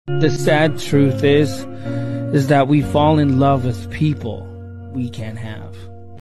The sad truth is that we fall in love with people we can't have.